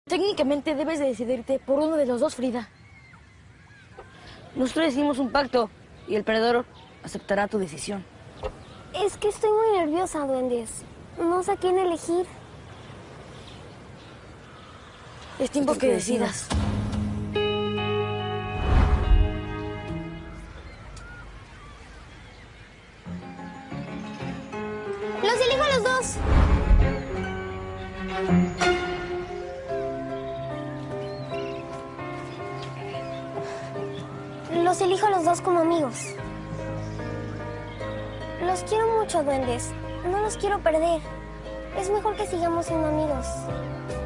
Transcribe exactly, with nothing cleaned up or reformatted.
Técnicamente debes de decidirte por uno de los dos, Frida. Nosotros hicimos un pacto y el perdedor aceptará tu decisión. Es que estoy muy nerviosa, duendes. No sé a quién elegir. Es tiempo que, que decidas. ¡Los elijo a los dos! Los elijo a los dos como amigos. Los quiero mucho, duendes. No los quiero perder. Es mejor que sigamos siendo amigos.